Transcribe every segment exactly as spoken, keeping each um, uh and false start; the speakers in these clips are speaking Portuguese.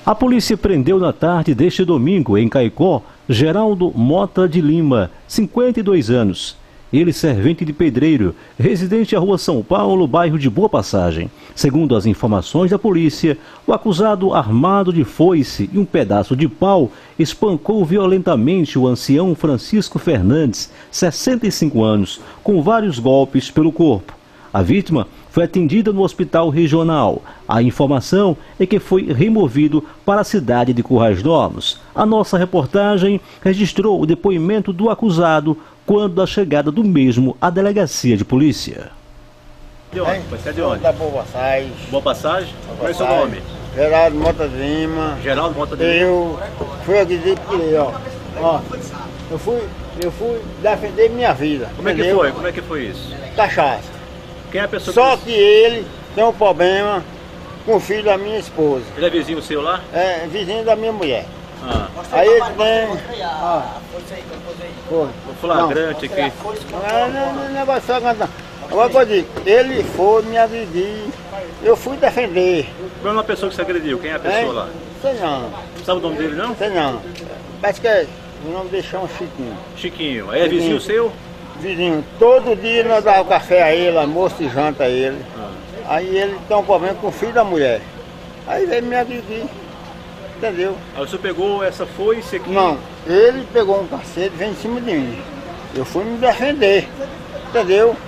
A polícia prendeu na tarde deste domingo, em Caicó, Geraldo Mota de Lima, cinquenta e dois anos. Ele servente de pedreiro, residente à Rua São Paulo, bairro de Boa Passagem. Segundo as informações da polícia, o acusado, armado de foice e um pedaço de pau, espancou violentamente o ancião Francisco Fernandes, sessenta e cinco anos, com vários golpes pelo corpo. A vítima foi atendida no hospital regional. A informação é que foi removido para a cidade de Currais Novos. A nossa reportagem registrou o depoimento do acusado quando da chegada do mesmo à delegacia de polícia. De onde? Você é de onde? Da Boa Passagem. Boa Passagem? Qual é o seu nome? Geraldo Mota de Lima. Geraldo Mota de Lima. Eu fui aqui de ó. ó. Eu fui, eu fui defender minha vida. Como entendeu? é que foi? Como é que foi isso? Cachaça. Quem é a pessoa Só que... que ele tem um problema com o filho da minha esposa. Ele é vizinho seu lá? É vizinho da minha mulher. Ah. Aí ele tem... Ah. Foi. O flagrante aqui. Não, não, não, não vai só cantar. Agora que eu digo, ele foi me agredir, eu fui defender. Qual é uma pessoa que você agrediu? Quem é a pessoa É? lá? Sei não, Sabe o nome dele não? sei não. Parece que é, o nome dele chama Chiquinho. Chiquinho. Aí é vizinho seu? Vizinho, todo dia nós dávamos café a ele, almoço e janta a ele. Ah. Aí ele tem um problema com o filho da mulher. Aí veio me agredir, entendeu? Aí o senhor pegou essa foice aqui? Não, ele pegou um cacete e veio em cima de mim. Eu fui me defender, entendeu?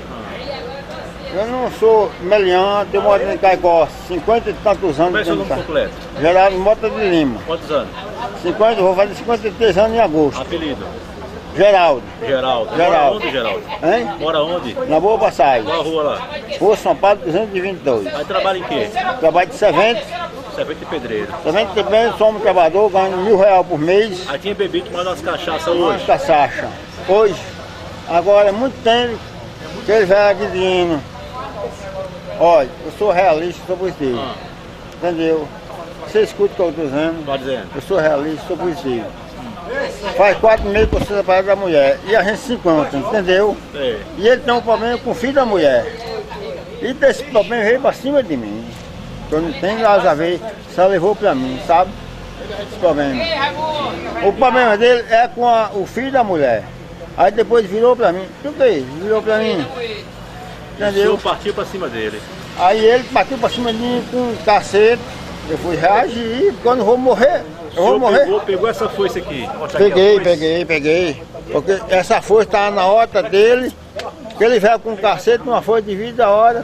Eu não sou meliante, eu moro em Caicó, cinquenta e tantos anos. Qual é o seu nome completo? Geraldo Mota de Lima. Quantos anos? cinquenta, vou fazer cinquenta e três anos em agosto. Apelido? Geraldo. Geraldo. Geraldo. Mora onde, Geraldo? Hein? Mora onde? Na Boa Passagem. Qual a rua lá? Rua São Paulo duzentos e vinte e dois. Aí trabalha em quê? Trabalho de servente. Servente de pedreiro. Servente de pedreiro, somos trabalhador, ganho mil reais por mês. Aí tinha bebido, tomando umas cachaças Uma hoje. cachaça. Hoje. Agora é muito tempo que ele vai agredindo. Olha, eu sou realista sobre isso. Ah. Entendeu? Você escuta o que eu estou dizendo? Tá dizendo? Eu sou realista sobre isso. Faz quatro meses que eu sou separado da mulher. E a gente se encontra, entendeu? É. E ele tem um problema com o filho da mulher. E desse problema veio pra cima de mim. Eu não tenho nada a ver, só levou pra mim, sabe? Esse problema. O problema dele é com a, o filho da mulher. Aí depois virou pra mim. O que é isso? Virou pra mim. O senhor Entendeu? partiu pra cima dele. Aí ele partiu pra cima de mim com um cacete. Eu fui reagir, porque eu não vou morrer. Eu vou O senhor morrer. pegou, pegou essa foice aqui. Mostra aqui a Peguei, foice. peguei, peguei. Porque essa foice estava na horta dele, que ele veio com um cacete, uma foice de vida da hora.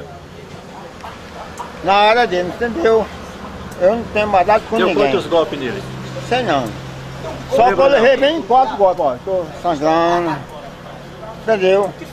Na área dele, entendeu? Eu não tenho mais dado com Deu ninguém. quantos golpes nele? Sei não. Só que eu levei bem quatro golpes, ó. Tô sangrando. Entendeu?